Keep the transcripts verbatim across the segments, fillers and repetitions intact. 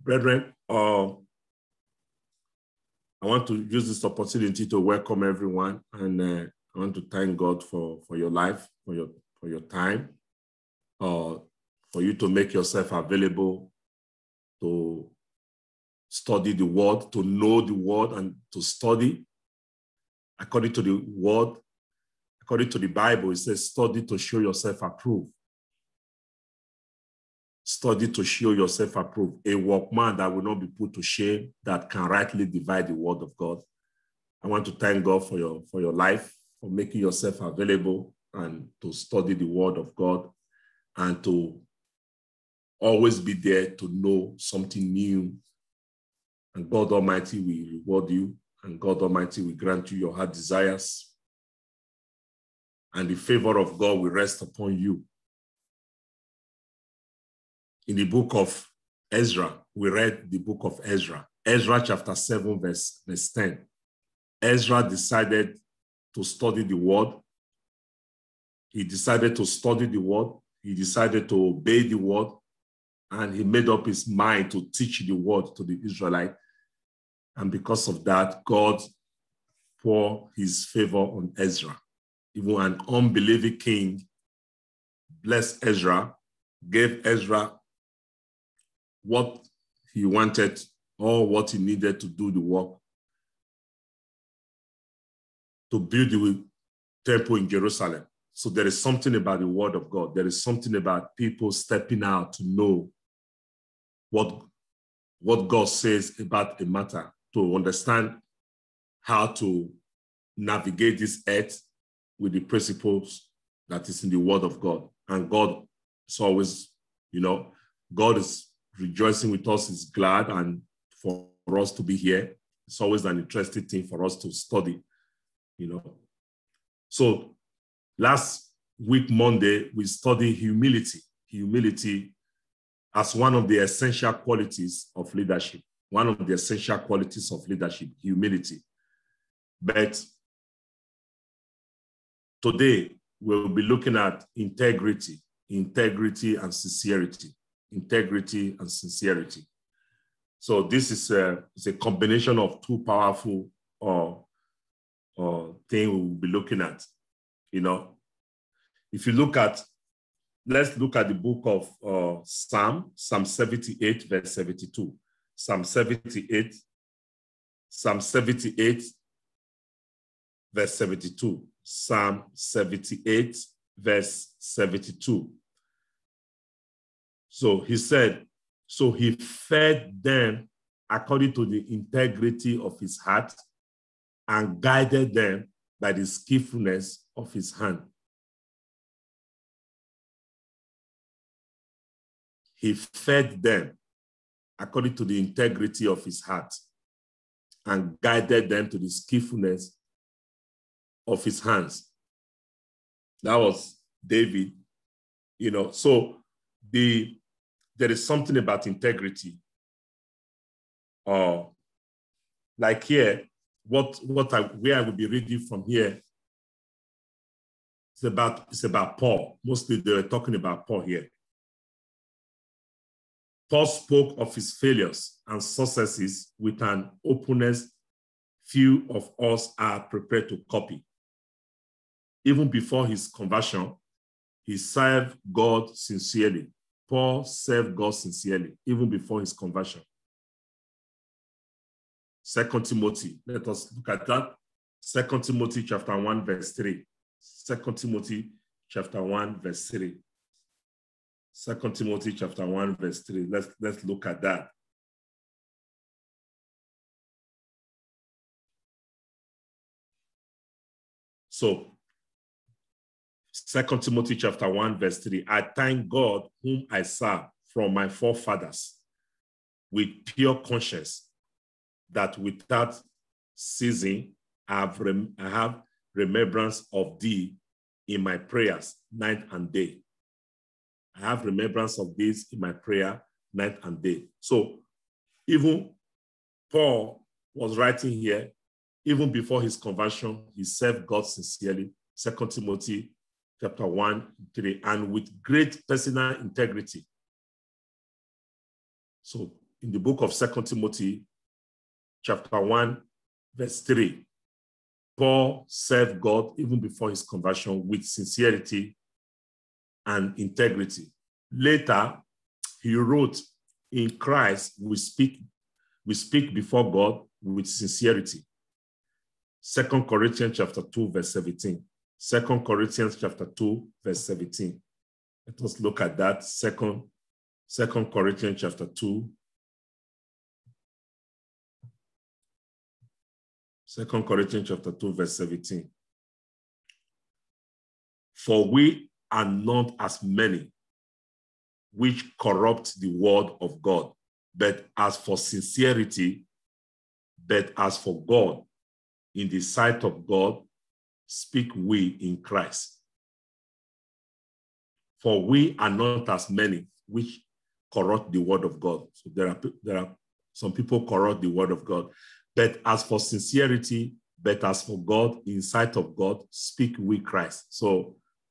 Brethren, uh, I want to use this opportunity to welcome everyone, and uh, I want to thank God for, for your life, for your, for your time, uh, for you to make yourself available to study the word, to know the word, and to study according to the word. According to the Bible, it says, study to show yourself approved. Study to show yourself approved. A workman that will not be put to shame, that can rightly divide the word of God. I want to thank God for your, for your life, for making yourself available and to study the word of God and to always be there to know something new. And God Almighty will reward you, and God Almighty will grant you your heart desires. And the favor of God will rest upon you. In the book of Ezra, we read the book of Ezra. Ezra chapter seven, verse, verse ten. Ezra decided to study the word. He decided to study the word. He decided to obey the word. And he made up his mind to teach the word to the Israelites. And because of that, God poured his favor on Ezra. Even an unbelieving king blessed Ezra, gave Ezra what he wanted or what he needed to do the work, to build the temple in Jerusalem. So there is something about the word of God. There is something about people stepping out to know what, what God says about a matter, to understand how to navigate this earth with the principles that is in the word of God. And God is always, you know, God is rejoicing with us, is glad, and for us to be here. It's always an interesting thing for us to study, you know. So last week, Monday, we studied humility. Humility as one of the essential qualities of leadership. One of the essential qualities of leadership, humility. But today, we'll be looking at integrity, integrity and sincerity, integrity and sincerity. So this is a, it's a combination of two powerful uh, uh, things we'll be looking at. You know, if you look at, let's look at the book of uh, Psalm, Psalm seventy-eight, verse seventy-two. Psalm seventy-eight, Psalm seventy-eight, verse seventy-two. Psalm seventy-eight, verse seventy-two. So he said, so he fed them according to the integrity of his heart and guided them by the skillfulness of his hand. He fed them according to the integrity of his heart and guided them to the skillfulness of his hands. That was David, you know. So the there is something about integrity. Uh, like here, what what I where I will be reading from here, it's about it's about Paul. Mostly they were talking about Paul here. Paul spoke of his failures and successes with an openness few of us are prepared to copy. Even before his conversion, he served God sincerely. Paul served God sincerely, even before his conversion. Second Timothy, let us look at that. Second Timothy chapter one, verse three. Second Timothy chapter one, verse three. Second Timothy chapter one, verse three. Let's, let's look at that. So, Second Timothy chapter one, verse three. I thank God whom I serve from my forefathers with pure conscience, that without ceasing I have, rem I have remembrance of thee in my prayers night and day. I have remembrance of this in my prayer night and day. So even Paul was writing here, even before his conversion, he served God sincerely. Second Timothy chapter one, three, and with great personal integrity. So in the book of Second Timothy, chapter one, verse three, Paul served God even before his conversion with sincerity and integrity. Later, he wrote, in Christ, we speak, we speak before God with sincerity. Second Corinthians chapter two, verse seventeen. Second Corinthians chapter two, verse seventeen. Let us look at that. Second, Second Corinthians chapter two. Second Corinthians chapter two, verse seventeen. For we are not as many which corrupt the word of God, but as for sincerity, but as for God, in the sight of God, speak we in Christ. For we are not as many which corrupt the word of God. So there are, there are some people corrupt the word of God. But as for sincerity, but as for God, in sight of God, speak we Christ. So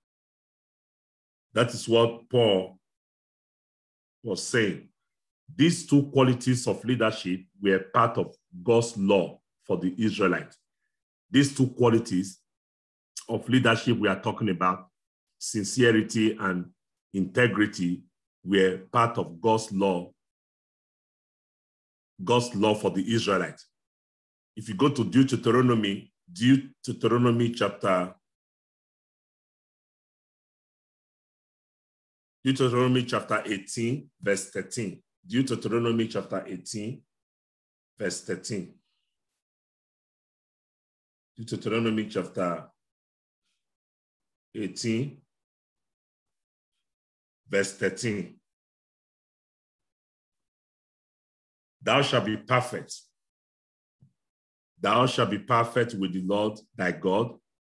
that is what Paul was saying. These two qualities of leadership were part of God's law for the Israelites. These two qualities of leadership we are talking about, sincerity and integrity, were part of God's law, God's law for the Israelites. If you go to Deuteronomy, Deuteronomy chapter, Deuteronomy chapter eighteen, verse thirteen. Deuteronomy chapter eighteen, verse thirteen. Deuteronomy chapter eighteen, verse thirteen. Thou shalt be perfect. Thou shalt be perfect with the Lord thy God.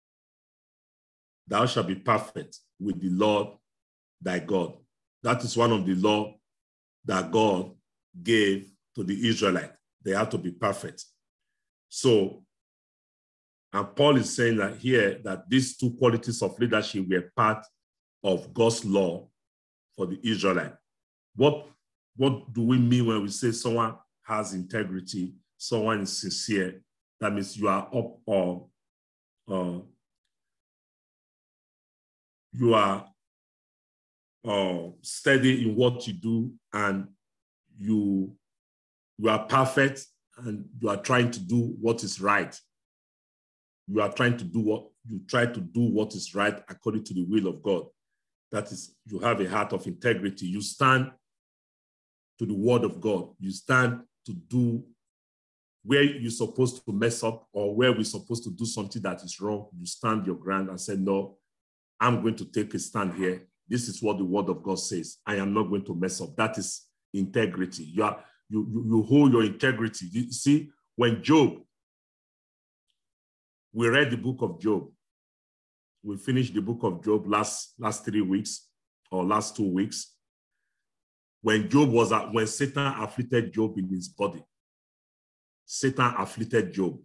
Thou shalt be perfect with the Lord thy God. That is one of the law that God gave to the Israelites. They had to be perfect. So, and Paul is saying that here that these two qualities of leadership were part of God's law for the Israelites. What, what do we mean when we say someone has integrity, someone is sincere? That means you are up or uh, you are uh, steady in what you do, and you, you are perfect, and you are trying to do what is right. You are trying to do what you try to do what is right according to the will of God. That is, you have a heart of integrity. You stand to the word of God. You stand to do where you're supposed to mess up, or where we're supposed to do something that is wrong. You stand your ground and say, no, I'm going to take a stand here. This is what the word of God says. I am not going to mess up. That is integrity. You, are, you, you, you hold your integrity. You see, when Job, we read the book of Job. We finished the book of Job last, last three weeks or last two weeks. When Job was at, when Satan afflicted Job in his body, Satan afflicted Job.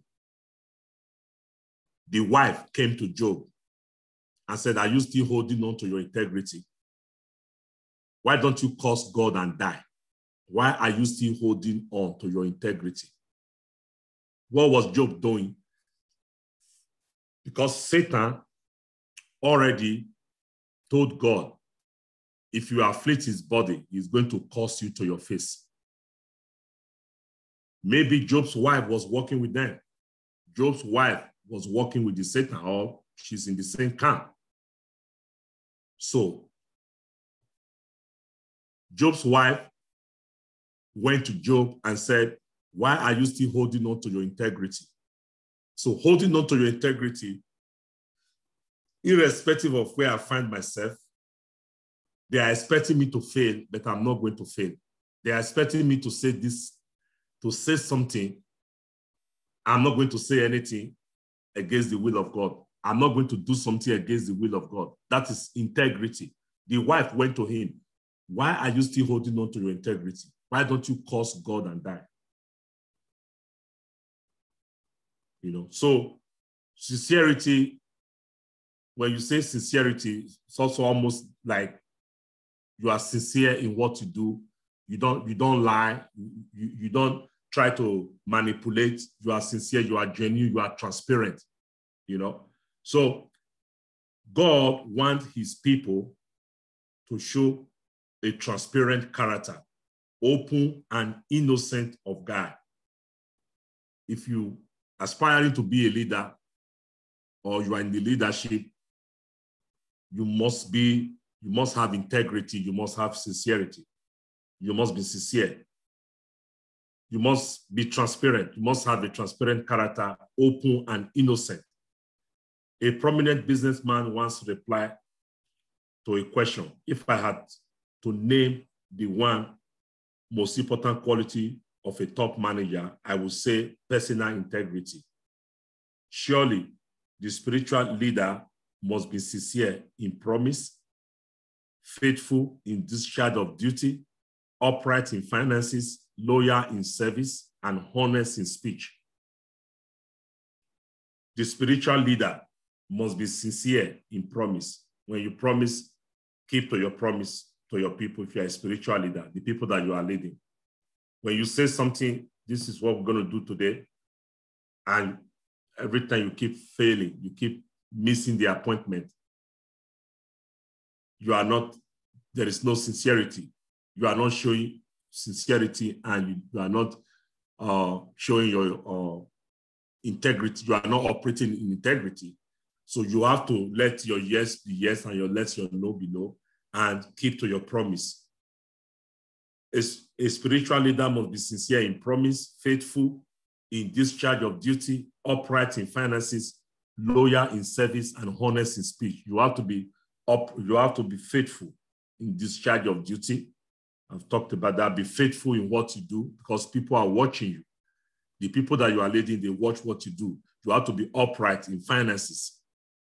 The wife came to Job and said, are you still holding on to your integrity? Why don't you curse God and die? Why are you still holding on to your integrity? What was Job doing? Because Satan already told God, if you afflict his body, he's going to curse you to your face. Maybe Job's wife was working with them. Job's wife was working with the Satan, or she's in the same camp. So Job's wife went to Job and said, why are you still holding on to your integrity? So holding on to your integrity, irrespective of where I find myself, they are expecting me to fail, but I'm not going to fail. They are expecting me to say this, to say something. I'm not going to say anything against the will of God. I'm not going to do something against the will of God. That is integrity. The wife went to him. Why are you still holding on to your integrity? Why don't you curse God and die? You know, so sincerity, when you say sincerity, it's also almost like you are sincere in what you do. You don't, you don't lie. You, you don't try to manipulate. You are sincere, you are genuine, you are transparent, you know. So God wants his people to show a transparent character, open and innocent of God. If you aspiring to be a leader or you are in the leadership, you must be, you must have integrity, you must have sincerity, you must be sincere. You must be transparent. You must have a transparent character, open and innocent. A prominent businessman once replied to a question: if I had to name the one most important quality of a top manager, I would say personal integrity. Surely, the spiritual leader must be sincere in promise, faithful in discharge of duty, upright in finances, loyal in service, and honest in speech. The spiritual leader must be sincere in promise. When you promise, keep to your promise to your people. If you're a spiritual leader, the people that you are leading. When you say something, this is what we're going to do today, and every time you keep failing, you keep missing the appointment, you are not, there is no sincerity. You are not showing sincerity, and you, you are not uh, showing your uh, integrity. You are not operating in integrity. So you have to let your yes be yes and your let your no be no, and keep to your promise. A, a spiritual leader must be sincere in promise, faithful in discharge of duty, upright in finances, loyal in service, and honest in speech. You have to be up, you have to be faithful in discharge of duty. I've talked about that. Be faithful in what you do, because people are watching you. The people that you are leading, they watch what you do. You have to be upright in finances.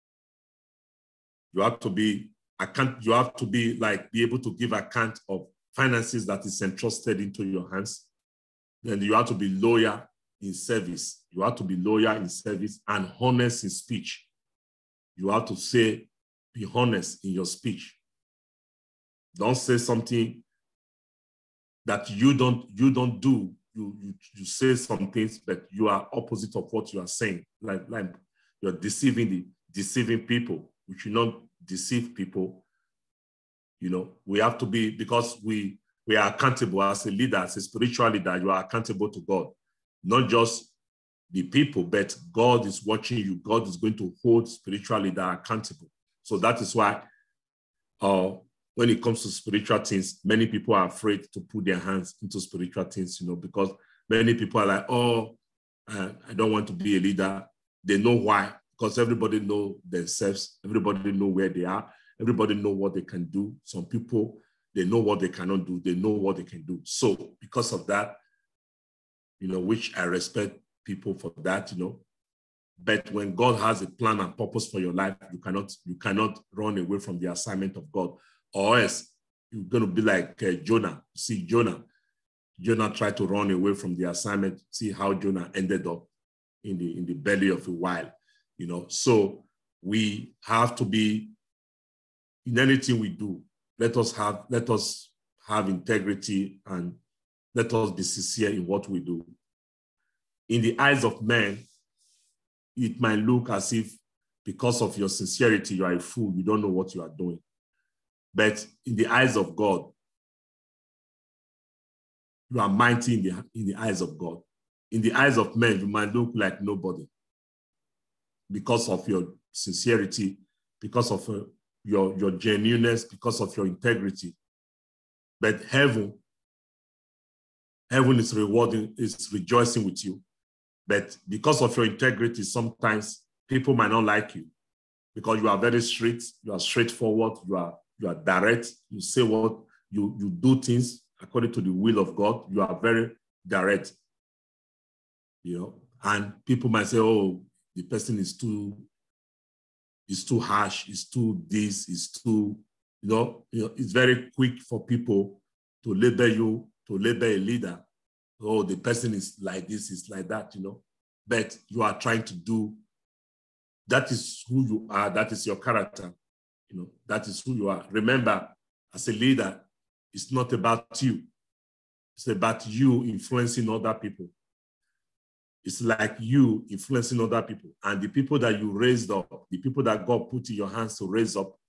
You have to be account, you have to be like be able to give account of finances that is entrusted into your hands. Then you have to be loyal in service. You have to be loyal in service and honest in speech. You have to say, be honest in your speech. Don't say something that you don't, you don't do. You, you, you say some things, but you are opposite of what you are saying. Like, like you're deceiving the deceiving people. We should not deceive people. You know, we have to be, because we, we are accountable as a leader, as a spiritual leader, you are accountable to God. Not just the people, but God is watching you. God is going to hold spiritual leader accountable. So that is why uh, when it comes to spiritual things, many people are afraid to put their hands into spiritual things, you know, because many people are like, oh, uh, I don't want to be a leader. They know why, because everybody knows themselves. Everybody knows where they are. Everybody knows what they can do. Some people, they know what they cannot do. They know what they can do. So because of that, you know, which I respect people for that, you know, but when God has a plan and purpose for your life, you cannot, you cannot run away from the assignment of God, or else you're going to be like uh, Jonah. See, Jonah, Jonah tried to run away from the assignment. See how Jonah ended up in the, in the belly of a whale, you know. So we have to be, in anything we do, let us have, let us have integrity, and let us be sincere in what we do. In the eyes of men, it might look as if because of your sincerity, you are a fool, you don't know what you are doing. But in the eyes of God, you are mighty in the, in the eyes of God. In the eyes of men, you might look like nobody because of your sincerity, because of uh, your, your genuineness, because of your integrity. But heaven, heaven is rewarding, is rejoicing with you. But because of your integrity, sometimes people might not like you, because you are very straight, you are straightforward, you are, you are direct, you say what, you, you do things according to the will of God, you are very direct, you know, and people might say, oh, the person is too, is too harsh, is too this, is too, you know, you know, it's very quick for people to label you, to label a leader. Oh, the person is like this, is like that, you know, but you are trying to do, that is who you are, that is your character, you know, that is who you are. Remember, as a leader, it's not about you. It's about you influencing other people. It's like you influencing other people. And the people that you raised up, the people that God put in your hands to raise up,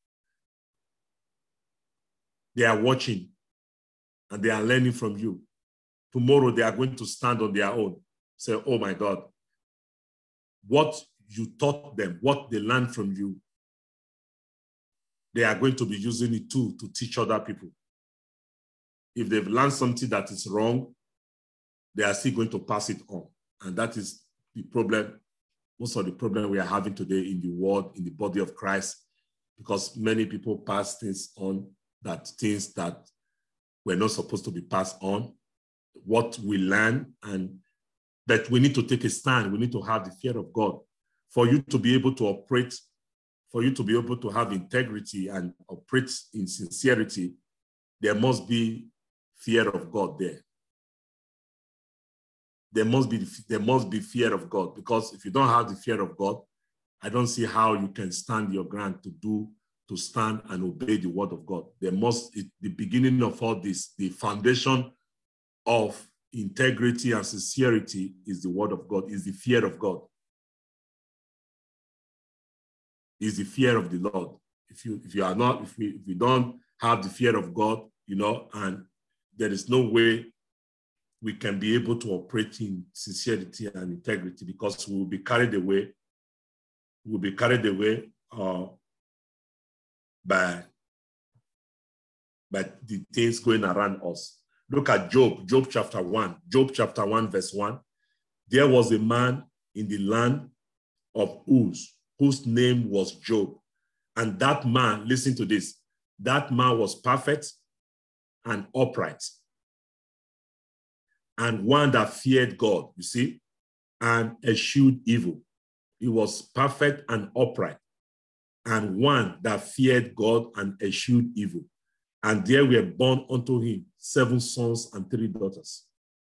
they are watching and they are learning from you. Tomorrow, they are going to stand on their own. Say, oh my God, what you taught them, what they learned from you, they are going to be using it too to teach other people. If they've learned something that is wrong, they are still going to pass it on. And that is the problem, most of the problem we are having today in the world, in the body of Christ, because many people pass things on, that things that were not supposed to be passed on, what we learn, and that we need to take a stand. We need to have the fear of God. For you to be able to operate, for you to be able to have integrity and operate in sincerity, there must be fear of God there. There must be, there must be fear of God, because if you don't have the fear of God, I don't see how you can stand your ground to do, to stand and obey the word of God. There must, it, the beginning of all this, the foundation of integrity and sincerity is the word of God, is the fear of God. Is the fear of the Lord. If you, if you are not, if we, if we don't have the fear of God, you know, and there is no way we can be able to operate in sincerity and integrity, because we will be carried away, we will be carried away uh, by, by the things going around us. Look at Job, Job chapter one, Job chapter one, verse one. There was a man in the land of Uz, whose name was Job. And that man, listen to this, that man was perfect and upright, and one that feared God, you see, and eschewed evil. He was perfect and upright, and one that feared God and eschewed evil. And there were born unto him seven sons and three daughters.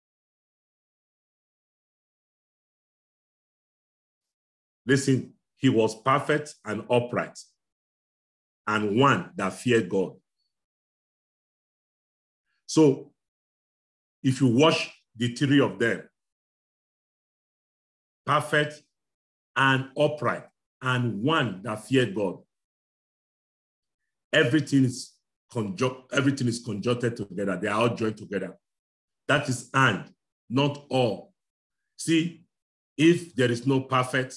Listen, he was perfect and upright, and one that feared God. So if you watch the three of them, perfect and upright, and one that feared God, everything is conjunct, everything is conjuncted together. They are all joined together. That is and, not all. See, if there is no perfect,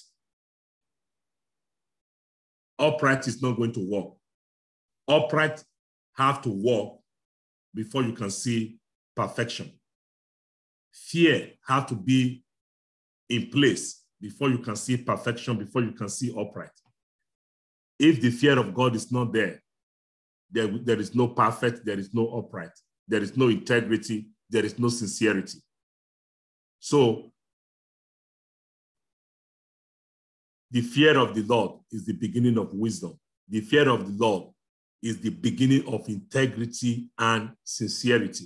upright is not going to work. Upright have to work before you can see perfection. Fear have to be in place before you can see perfection, before you can see upright. If the fear of God is not there, there, there is no perfect, there is no upright, there is no integrity, there is no sincerity. So the fear of the Lord is the beginning of wisdom. The fear of the Lord is the beginning of integrity and sincerity.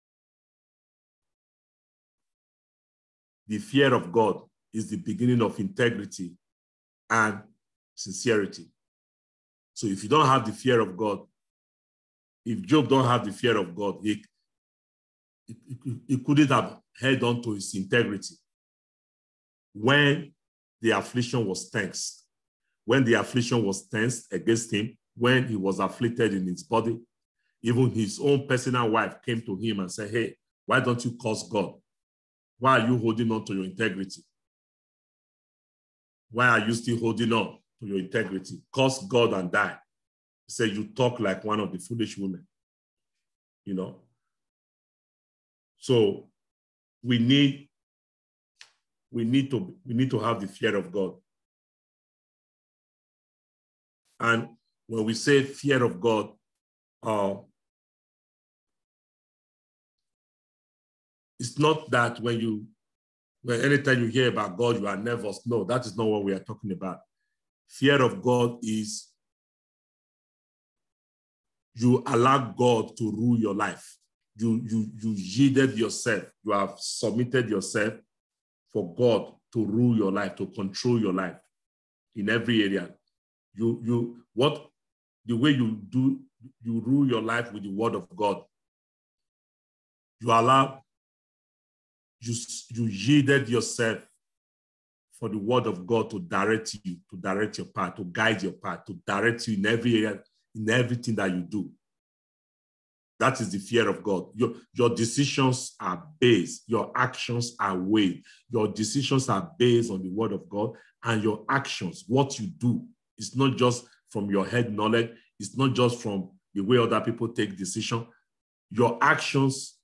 The fear of God is the beginning of integrity and sincerity. So if you don't have the fear of God, if Job don't have the fear of God, he, he, he couldn't have held on to his integrity when the affliction was tense. When the affliction was tense against him, when he was afflicted in his body, even his own personal wife came to him and said, hey, why don't you curse God? Why are you holding on to your integrity? Why are you still holding on to your integrity? Curse God and die. He said, you talk like one of the foolish women, you know? So we need, we need to, we need to have the fear of God. And when we say fear of God, uh, it's not that when you, when anytime you hear about God, you are nervous. No, that is not what we are talking about. Fear of God is you allow God to rule your life. You, you, you yielded yourself. You have submitted yourself for God to rule your life, to control your life in every area. You, you, what, the way you do, you rule your life with the word of God. You allow you, you yielded yourself for the word of God to direct you, to direct your path, to guide your path, to direct you in every area, in everything that you do. That is the fear of God. Your, your decisions are based, your actions are weighed. Your decisions are based on the word of God, and your actions, what you do, is not just from your head knowledge, it's not just from the way other people take decisions. Your actions,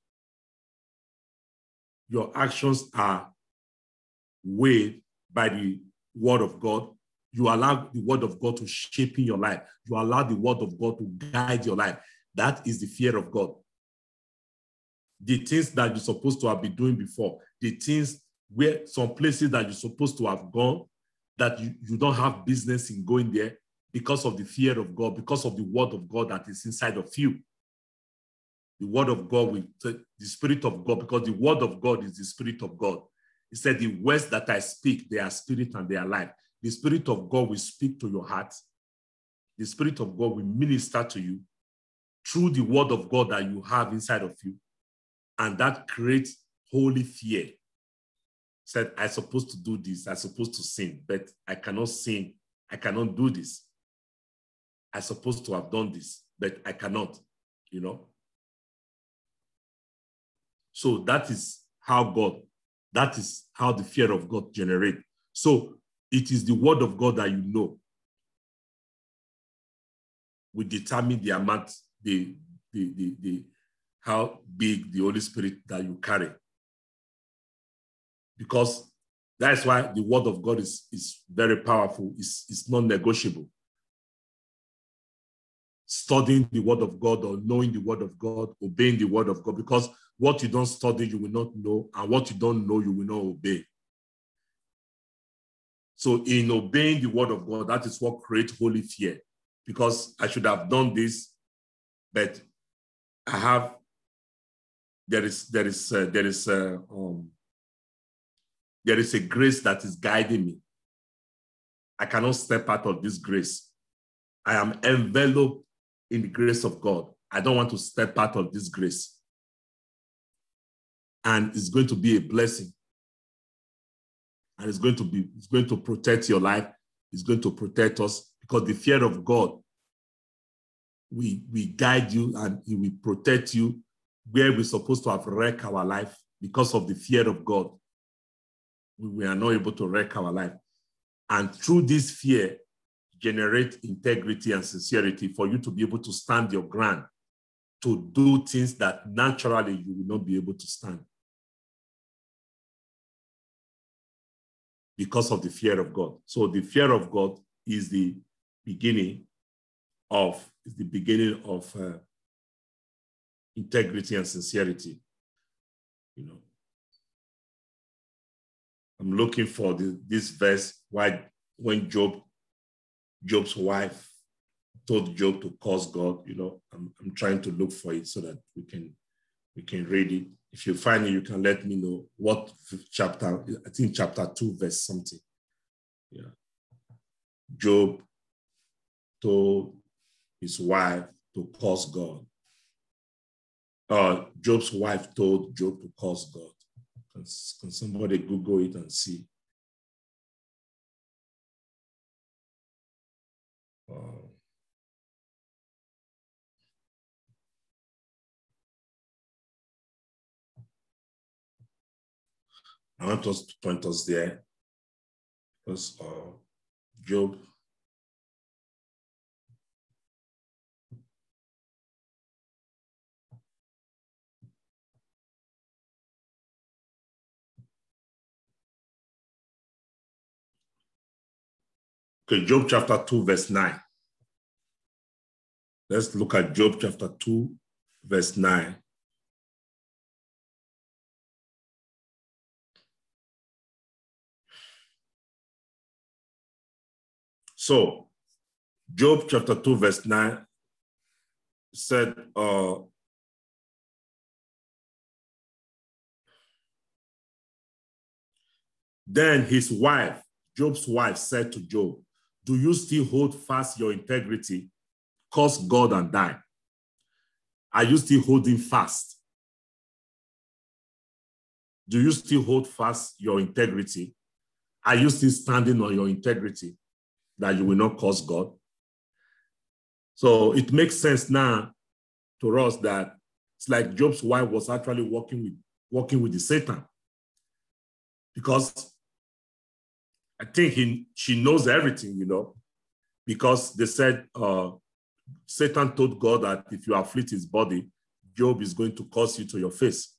your actions are weighed by the word of God. You allow the word of God to shape in your life. You allow the word of God to guide your life. That is the fear of God. The things that you're supposed to have been doing before, the things where some places that you're supposed to have gone, that you, you don't have business in going there because of the fear of God, because of the word of God that is inside of you. The word of God, with the spirit of God, because the word of God is the spirit of God. He said, the words that I speak, they are spirit and they are life. The spirit of God will speak to your heart. The spirit of God will minister to you through the word of God that you have inside of you. And that creates holy fear. Said, I'm supposed to do this. I'm supposed to sin, but I cannot sin. I cannot do this. I'm supposed to have done this, but I cannot, you know. So that is how God, that is how the fear of God generates. So it is the word of God that you know will determine the amount, the, the, the, the, how big the Holy Spirit that you carry. Because that's why the word of God is, is very powerful. It's, it's non-negotiable. Studying the word of God, or knowing the word of God, obeying the word of God, because what you don't study, you will not know, and what you don't know, you will not obey. So in obeying the word of God, that is what creates holy fear. Because I should have done this, but I have, there is, there is, uh, there is, uh, um, there is a grace that is guiding me. I cannot step out of this grace. I am enveloped in the grace of God. I don't want to step out of this grace. And it's going to be a blessing. And it's going to be, it's going to protect your life. It's going to protect us, because the fear of God, we, we guide you and it will protect you where we're supposed to have wrecked our life. Because of the fear of God, we are not able to wreck our life. And through this fear, generate integrity and sincerity for you to be able to stand your ground, to do things that naturally you will not be able to stand. Because of the fear of God. So the fear of God is the beginning of, is the beginning of uh, integrity and sincerity. You know, I'm looking for the, this verse, why when Job, Job's wife told Job to curse God, you know, I'm, I'm trying to look for it so that we can, we can read it. If you find it, you can let me know what chapter, I think chapter two, verse something. Yeah. Job told his wife to curse God. Uh, Job's wife told Job to curse God. Can, can somebody Google it and see? Uh, I want us to point us there, because uh, Job, okay, Job chapter two, verse nine. Let's look at Job chapter two, verse nine. So, Job chapter two, verse nine said, uh, then his wife, Job's wife, said to Job, do you still hold fast your integrity? Curse God and die. Are you still holding fast? Do you still hold fast your integrity? Are you still standing on your integrity that you will not curse God? So it makes sense now to us that it's like Job's wife was actually working with, working with the Satan, because I think he, she knows everything, you know, because they said uh, Satan told God that if you afflict his body, Job is going to curse you to your face.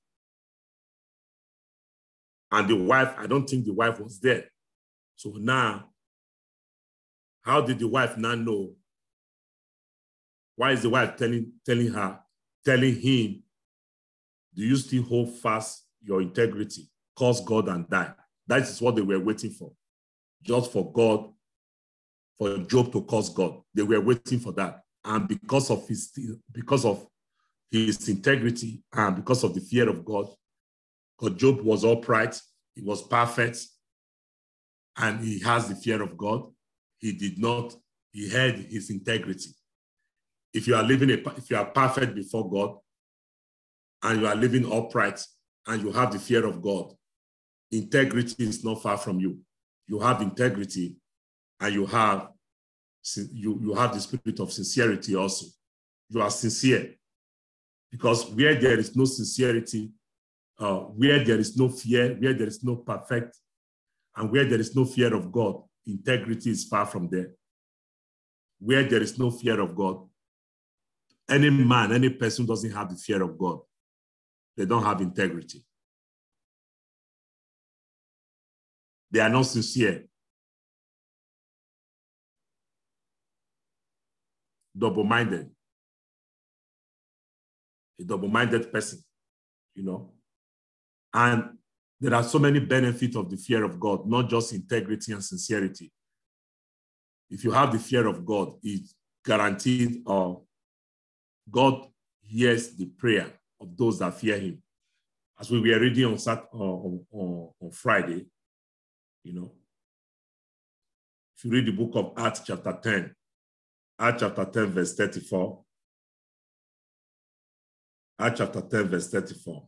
And the wife, I don't think the wife was there. So now, how did the wife now know? Why is the wife telling, telling her, telling him, do you still hold fast your integrity? Curse God and die. That is what they were waiting for. Just for God, for Job to curse God. They were waiting for that. And because of his, because of his integrity and because of the fear of God, because Job was upright, he was perfect, and he has the fear of God, he did not, he had his integrity. If you are living, a, if you are perfect before God, and you are living upright, and you have the fear of God, integrity is not far from you. You have integrity, and you have, you, you have the spirit of sincerity also. You are sincere. Because where there is no sincerity, uh, where there is no fear, where there is no perfect, and where there is no fear of God, integrity is far from there. Where there is no fear of God, any man, any person doesn't have the fear of God, they don't have integrity. They are not sincere. Double-minded. A double-minded person, you know. And there are so many benefits of the fear of God, not just integrity and sincerity. If you have the fear of God, it's guaranteed uh, God hears the prayer of those that fear him. As we were reading on, Sat uh, on, on, on Friday, you know, if you read the book of Acts chapter ten, Acts chapter ten, verse thirty-four, Acts chapter ten, verse thirty-four.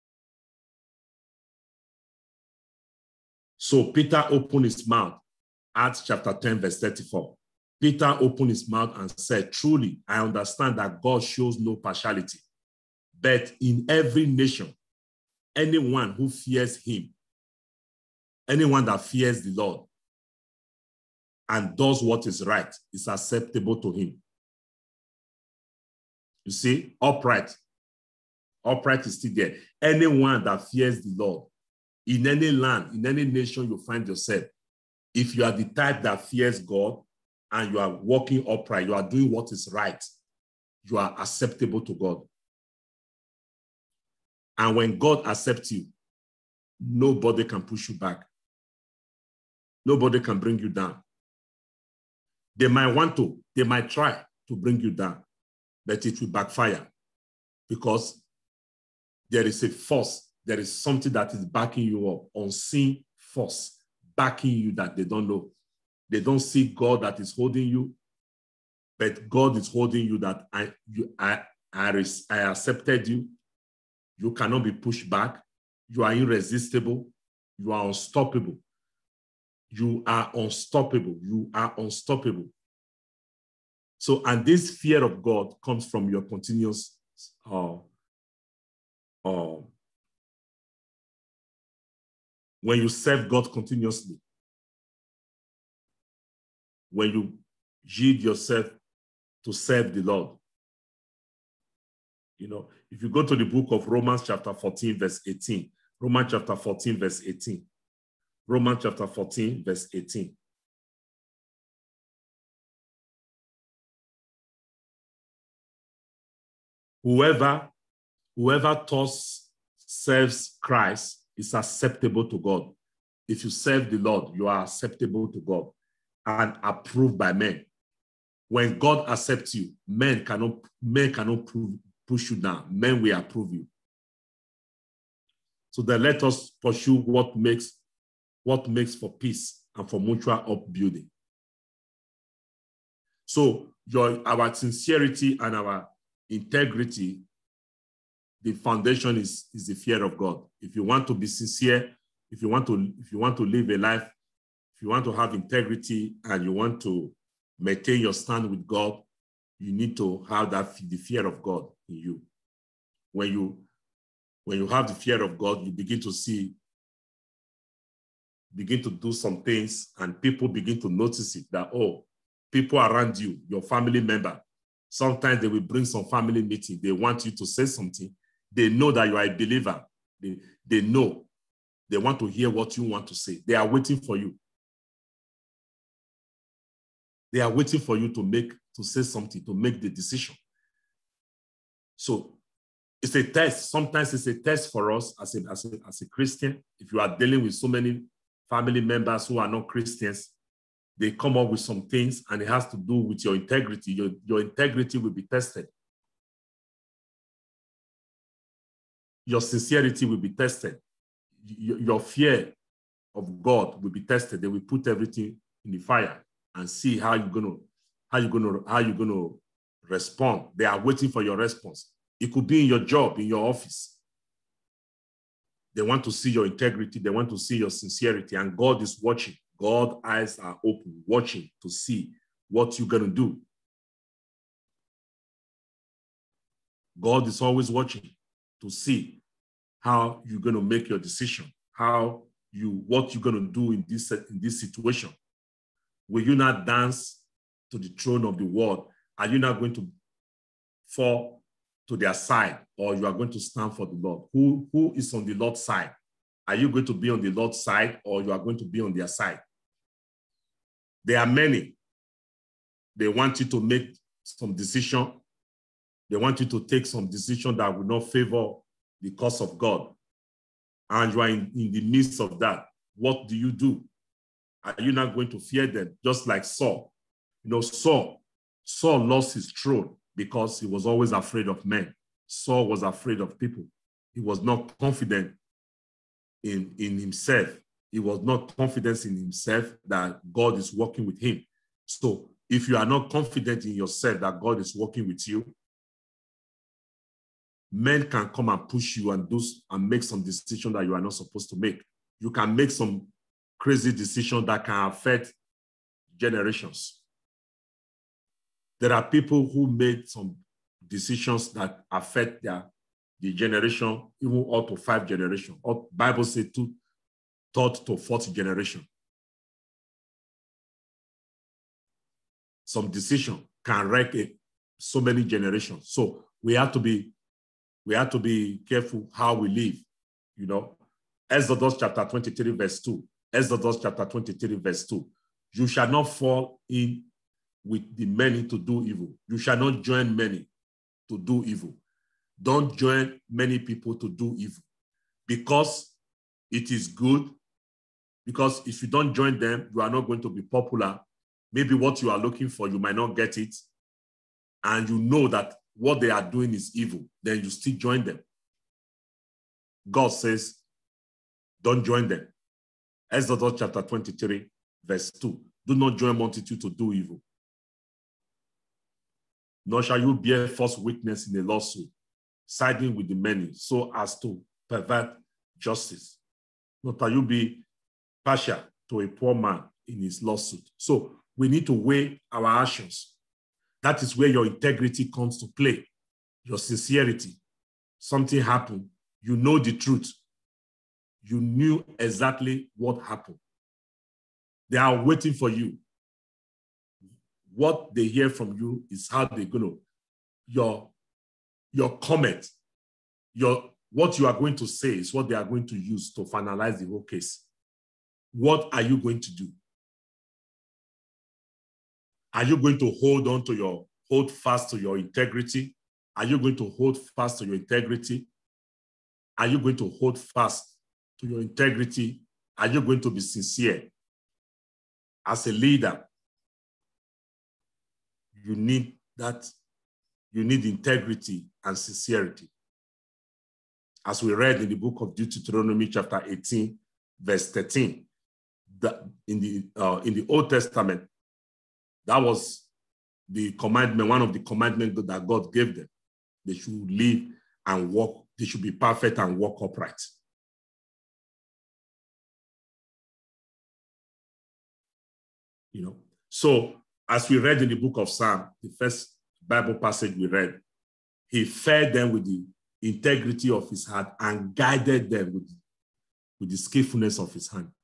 So Peter opened his mouth, Acts chapter ten, verse thirty-four. Peter opened his mouth and said, truly, I understand that God shows no partiality, but in every nation, anyone who fears him, anyone that fears the Lord and does what is right is acceptable to him. You see, upright. Upright is still there. Anyone that fears the Lord, in any land, in any nation you find yourself, if you are the type that fears God and you are walking upright, you are doing what is right, you are acceptable to God. And when God accepts you, nobody can push you back. Nobody can bring you down. They might want to, they might try to bring you down, but it will backfire because there is a force, there is something that is backing you up, unseen force, backing you that they don't know. They don't see God that is holding you, but God is holding you that I, you, I, I, I accepted you. You cannot be pushed back. You are irresistible. You are unstoppable. You are unstoppable. You are unstoppable. So, and this fear of God comes from your continuous uh, uh, when you serve God continuously, when you yield yourself to serve the Lord. You know, if you go to the book of Romans chapter fourteen, verse eighteen, Romans chapter fourteen, verse eighteen, Romans chapter fourteen, verse eighteen. Whoever, whoever thus serves Christ is acceptable to God. If you serve the Lord, you are acceptable to God and approved by men. When God accepts you, men cannot, men cannot prove, push you down. Men will approve you. So then let us pursue what makes, what makes for peace and for mutual upbuilding. So your, our sincerity and our integrity the foundation is, is the fear of God. If you want to be sincere, if you want to, if you want to live a life, if you want to have integrity and you want to maintain your stand with God, you need to have that the fear of God in you. When you, when you have the fear of God, you begin to see, begin to do some things, and people begin to notice it that, oh, people around you, your family member, sometimes they will bring some family meeting. They want you to say something. They know that you are a believer. They, they know. They want to hear what you want to say. They are waiting for you. They are waiting for you to make, to say something, to make the decision. So it's a test. Sometimes it's a test for us as a, as a, as a Christian. If you are dealing with so many family members who are not Christians, they come up with some things, and it has to do with your integrity. Your, your integrity will be tested. Your sincerity will be tested. Your, your fear of God will be tested. They will put everything in the fire and see how you're gonna, how you're gonna, how you're gonna respond. They are waiting for your response. It could be in your job, in your office. They want to see your integrity. They want to see your sincerity, and God is watching. God's eyes are open, watching to see what you're gonna do. God is always watching to see how you're gonna make your decision, how you, what you're gonna do in this, in this situation. Will you not dance to the throne of the world? Are you not going to fall to their side, or you are going to stand for the Lord? Who, who is on the Lord's side? Are you going to be on the Lord's side, or you are going to be on their side? There are many. They want you to make some decision. They want you to take some decision that will not favor the cause of God. And you are in, in the midst of that. What do you do? Are you not going to fear them? Just like Saul. You know, Saul, Saul lost his throne because he was always afraid of men. Saul was afraid of people. He was not confident in, in himself. He was not confident in himself that God is working with him. So if you are not confident in yourself that God is working with you, men can come and push you and do and make some decision that you are not supposed to make. You can make some crazy decision that can affect generations. There are people who made some decisions that affect their the generation, even up to five generations. Bible says two, third to fourth generation. Some decision can wreck it, so many generations. So we have to be, we have to be careful how we live. You know, Exodus chapter twenty-three, verse two. Exodus chapter twenty-three, verse two. You shall not fall in with the many to do evil. You shall not join many to do evil. Don't join many people to do evil, because it is good. Because if you don't join them, you are not going to be popular. Maybe what you are looking for, you might not get it. And you know that what they are doing is evil. Then you still join them. God says, don't join them. Exodus chapter twenty-three, verse two. Do not join multitude to do evil. Nor shall you bear false witness in a lawsuit, siding with the many, so as to pervert justice. Nor shall you be partial to a poor man in his lawsuit. So we need to weigh our actions. That is where your integrity comes to play, your sincerity. Something happened, you know the truth. You knew exactly what happened. They are waiting for you. What they hear from you is how they're going to, your, your comment, your, what you are going to say is what they are going to use to finalize the whole case. What are you going to do? Are you going to hold on to your, hold fast to your integrity? Are you going to hold fast to your integrity? Are you going to hold fast to your integrity? Are you going to be sincere? As a leader, you need that, you need integrity and sincerity. As we read in the book of Deuteronomy chapter eighteen, verse thirteen, that in the, uh, in the Old Testament, that was the commandment, one of the commandments that God gave them. They should live and walk they should be perfect and walk upright. You know, so as we read in the book of Psalm, the first Bible passage we read, he fed them with the integrity of his heart and guided them with, with the skillfulness of his hand.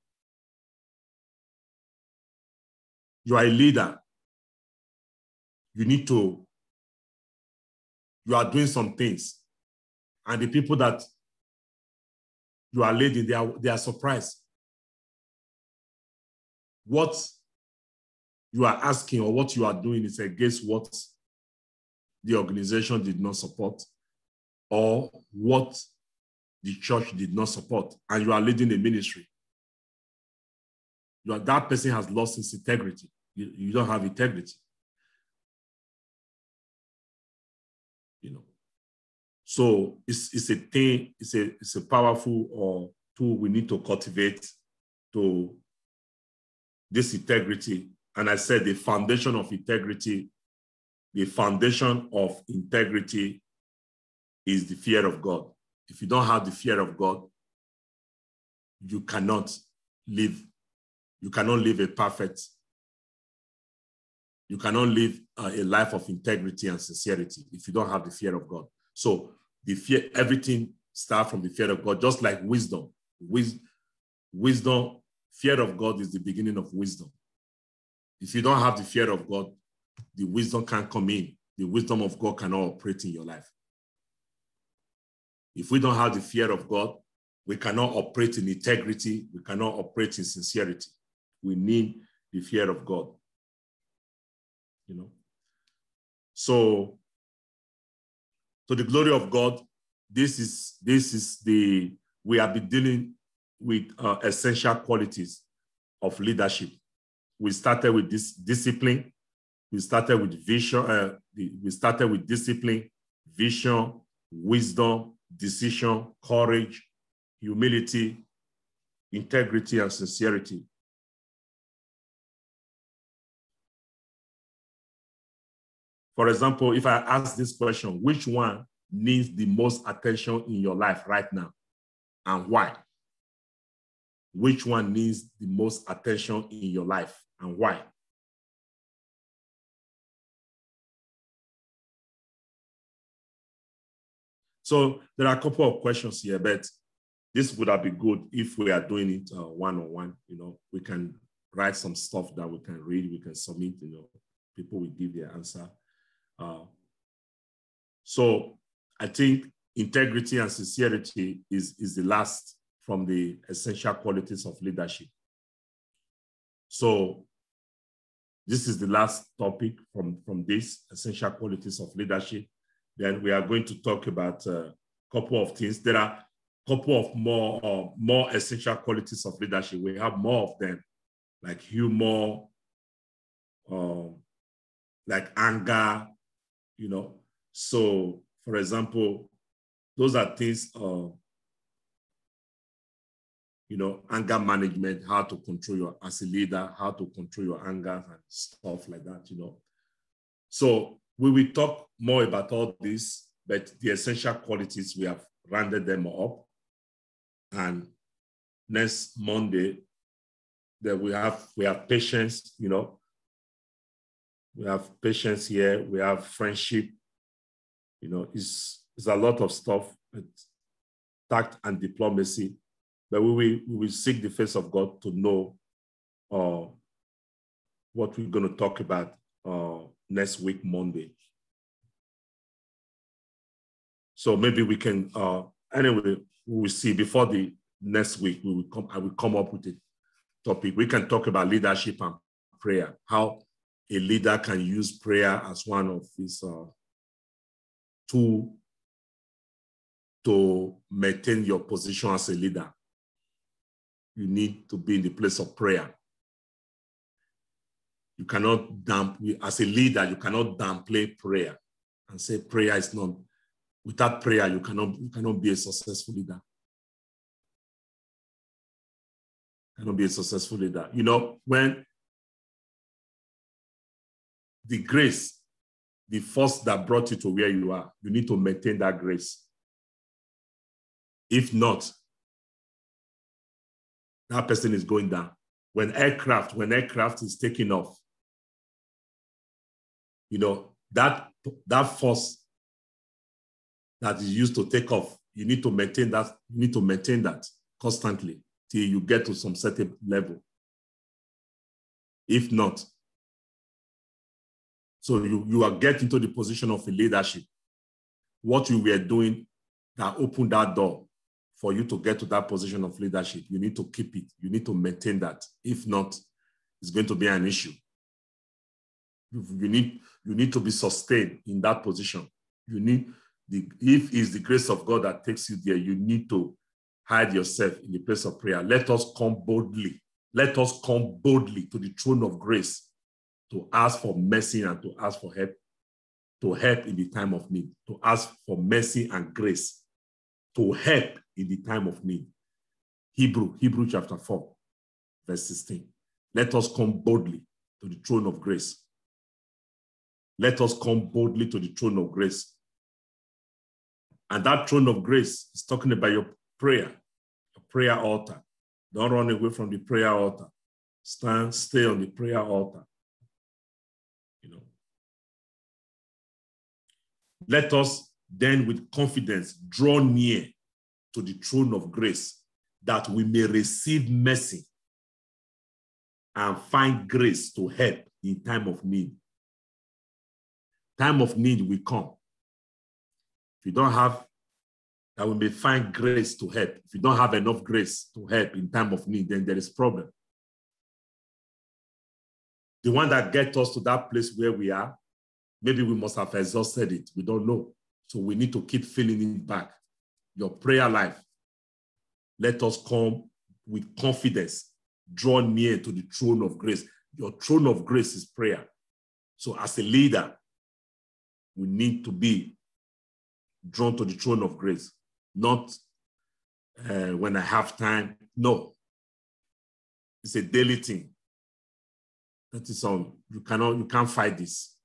You are a leader. You need to, you are doing some things. And the people that you are leading, they are, they are surprised. What you are asking or what you are doing is against what the organization did not support or what the church did not support, and you are leading a ministry. You are, that person has lost his integrity. You, you don't have integrity. You know. So it's, it's a thing, it's a, it's a powerful or tool we need to cultivate to this integrity. And I said the foundation of integrity, the foundation of integrity is the fear of God. If you don't have the fear of God, you cannot live, you cannot live a perfect, you cannot live uh, a life of integrity and sincerity if you don't have the fear of God. So the fear, everything starts from the fear of God, just like wisdom. Wis wisdom, fear of God is the beginning of wisdom. If you don't have the fear of God, the wisdom can't come in. The wisdom of God cannot operate in your life. If we don't have the fear of God, we cannot operate in integrity. We cannot operate in sincerity. We need the fear of God. You know? So, to the glory of God, this is, this is the, we have been dealing with uh, essential qualities of leadership. We started with this discipline. We started with vision. Uh, we started with discipline, vision, wisdom, decision, courage, humility, integrity, and sincerity. For example, if I ask this question, which one needs the most attention in your life right now and why? Which one needs the most attention in your life and why? So there are a couple of questions here, but this would have been good if we are doing it uh, one-on-one. You know, we can write some stuff that we can read, we can submit, you know, people will give their answer. Uh, so I think integrity and sincerity is, is the last from the essential qualities of leadership. So this is the last topic from, from this, essential qualities of leadership. Then we are going to talk about a couple of things. There are a couple of more, uh, more essential qualities of leadership. We have more of them, like humor, um, like anger, you know. So, for example, those are things, uh, you know, anger management, how to control your, as a leader, how to control your anger and stuff like that, you know. So we will talk more about all this, but the essential qualities, we have rounded them up. And next Monday, that we have, we have patience, you know, we have patience here, we have friendship, you know, it's, it's a lot of stuff, tact and diplomacy, but we will, we will seek the face of God to know uh, what we're going to talk about uh, next week, Monday. So maybe we can, uh, anyway, we will see before the next week, we will come, I will come up with a topic. We can talk about leadership and prayer, how a leader can use prayer as one of his uh, tools to maintain your position as a leader. You need to be in the place of prayer. You cannot dump, as a leader, you cannot downplay prayer and say prayer is not, without prayer, you cannot, you cannot be a successful leader. You cannot be a successful leader. You know, when the grace, the force that brought you to where you are, you need to maintain that grace. If not, that person is going down. When aircraft, when aircraft is taking off, you know, that, that force that is used to take off, you need to maintain that, you need to maintain that constantly till you get to some certain level. If not, so you, you are getting to the position of a leadership. What you were doing that opened that door for you to get to that position of leadership, you need to keep it. You need to maintain that. If not, it's going to be an issue. You, you, need, you need to be sustained in that position. You need, the, if it's the grace of God that takes you there, you need to hide yourself in the place of prayer. Let us come boldly. Let us come boldly to the throne of grace to ask for mercy and to ask for help, to help in the time of need, to ask for mercy and grace, to help in the time of need. Hebrew, Hebrew chapter four, verse sixteen. Let us come boldly to the throne of grace. Let us come boldly to the throne of grace. And that throne of grace is talking about your prayer, your prayer altar. Don't run away from the prayer altar. Stand, stay on the prayer altar. You know. Let us then with confidence draw near to the throne of grace that we may receive mercy and find grace to help in time of need. Time of need will come. If you don't have, that we may find grace to help. If you don't have enough grace to help in time of need, then there is a problem. The one that gets us to that place where we are, maybe we must have exhausted it. We don't know. So we need to keep filling it back. Your prayer life, let us come with confidence, draw near to the throne of grace. Your throne of grace is prayer. So as a leader, we need to be drawn to the throne of grace, not uh, when I have time. No, it's a daily thing. That is on. You cannot, you can't fight this.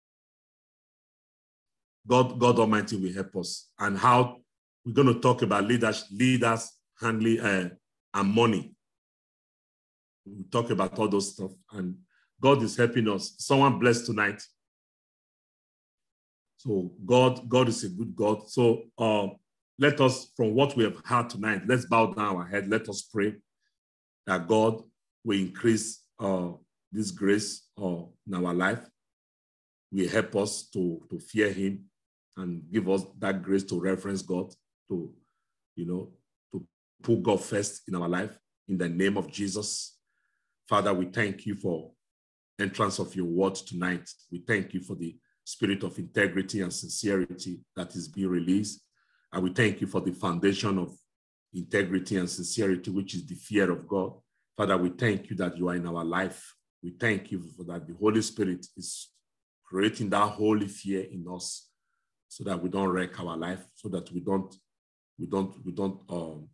God, God Almighty will help us. And how we're going to talk about leaders, leaders handling uh, and money. We'll talk about all those stuff. And God is helping us. Someone blessed tonight. So God, God is a good God. So uh, let us, from what we have heard tonight, let's bow down our head. Let us pray that God will increase uh, this grace uh, in our life. Will help us to, to fear him and give us that grace to reverence God, to, you know, to put God first in our life. In the name of Jesus. Father, we thank you for entrance of your word tonight. We thank you for the spirit of integrity and sincerity that is being released. And we thank you for the foundation of integrity and sincerity, which is the fear of God. Father, we thank you that you are in our life. We thank you for that the Holy Spirit is creating that holy fear in us so that we don't wreck our life, so that we don't, we don't, we don't, um,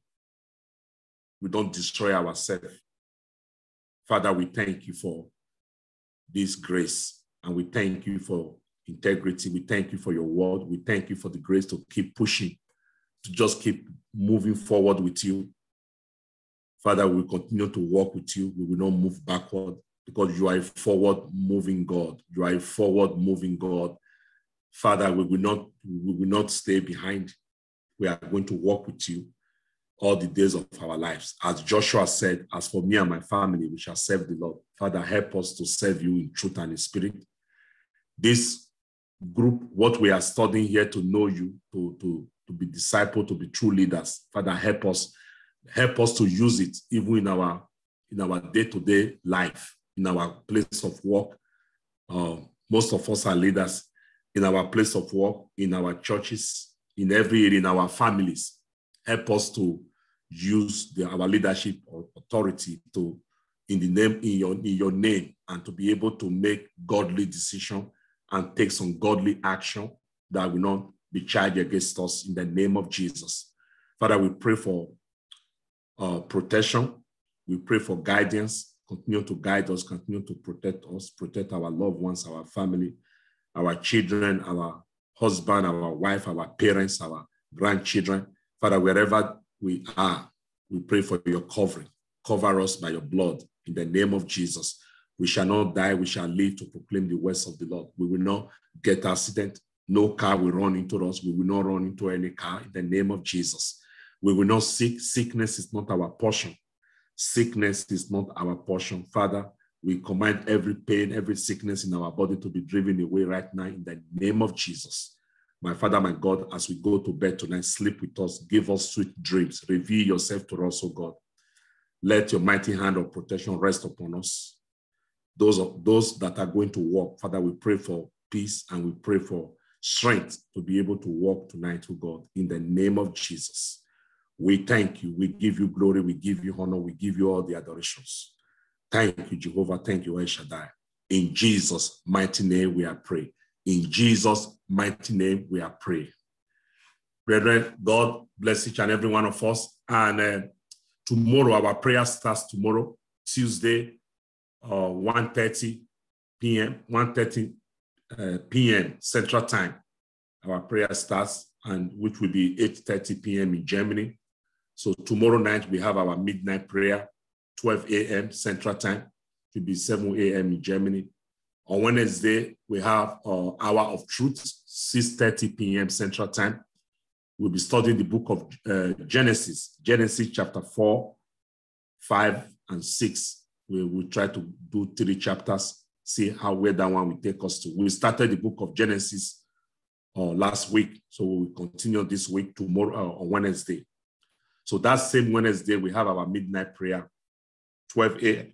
we don't destroy ourselves. Father, we thank you for this grace, and we thank you for integrity. We thank you for your word. We thank you for the grace to keep pushing, to just keep moving forward with you. Father, we will continue to walk with you. We will not move backward because you are a forward-moving God. You are a forward-moving God. Father, we will not, we will not stay behind. We are going to walk with you all the days of our lives. As Joshua said, as for me and my family, we shall serve the Lord. Father, help us to serve you in truth and in spirit. This group, what we are studying here to know you, to, to, to be discipled, to be true leaders. Father, help us, help us to use it even in our, in our day-to-day life, in our place of work. Uh, most of us are leaders in our place of work, in our churches, in every area, in our families. Help us to use the, our leadership or authority to, in the name, in your, in your name, and to be able to make godly decisions and take some godly action that will not be charged against us in the name of Jesus. Father, we pray for uh, protection. We pray for guidance. Continue to guide us, continue to protect us, protect our loved ones, our family, our children, our husband, our wife, our parents, our grandchildren. Father, wherever we are, we pray for your covering. Cover us by your blood in the name of Jesus. We shall not die, we shall live to proclaim the words of the Lord. We will not get accident. No car will run into us. We will not run into any car in the name of Jesus. We will not seek. Sickness is not our portion. Sickness is not our portion. Father, we command every pain, every sickness in our body to be driven away right now in the name of Jesus. My Father, my God, as we go to bed tonight, sleep with us. Give us sweet dreams. Reveal yourself to us, O God. Let your mighty hand of protection rest upon us. Those, of, those that are going to walk, Father, we pray for peace and we pray for strength to be able to walk tonight, O God, in the name of Jesus. We thank you. We give you glory. We give you honor. We give you all the adorations. Thank you, Jehovah. Thank you, El Shaddai. In Jesus' mighty name, we are praying. In Jesus' mighty name, we are praying. Brethren, God bless each and every one of us. And uh, tomorrow, our prayer starts tomorrow, Tuesday, uh, one thirty p m, one thirty uh, p m Central Time. Our prayer starts, and which will be eight thirty p m in Germany. So tomorrow night, we have our midnight prayer, twelve a m Central Time. It will be seven a m in Germany. On Wednesday, we have uh, Hour of Truth, six thirty p m Central Time. We'll be studying the book of uh, Genesis, Genesis chapter four, five, and six. We will try to do three chapters, see how where that one will take us to. We started the book of Genesis uh, last week, so we will continue this week tomorrow uh, on Wednesday. So that same Wednesday, we have our midnight prayer, twelve a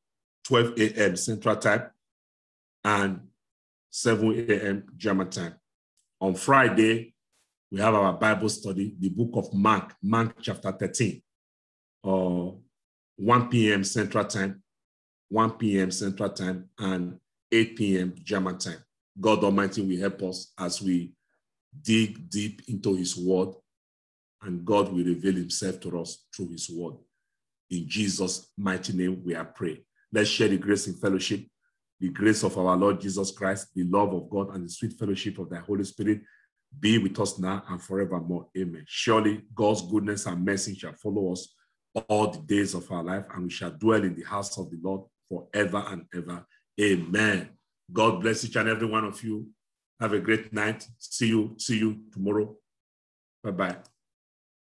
m Central Time and seven a m German time. On Friday, we have our Bible study, the book of Mark, Mark chapter thirteen, uh, one p m Central Time, one p m Central Time, and eight p m German time. God Almighty will help us as we dig deep into his word, and God will reveal himself to us through his word. In Jesus' mighty name, we are praying. Let's share the grace in fellowship, the grace of our Lord Jesus Christ, the love of God, and the sweet fellowship of the Holy Spirit be with us now and forevermore. Amen. Surely God's goodness and mercy shall follow us all the days of our life, and we shall dwell in the house of the Lord forever and ever. Amen. God bless each and every one of you. Have a great night. See you, see you tomorrow. Bye-bye.